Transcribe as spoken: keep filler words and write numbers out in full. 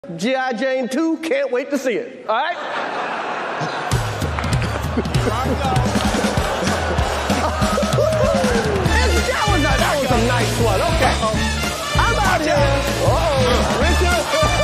G I. Jane two, can't wait to see it. All right? that, was a, that was a nice one. Okay. I'm out here. Uh-oh. Richard.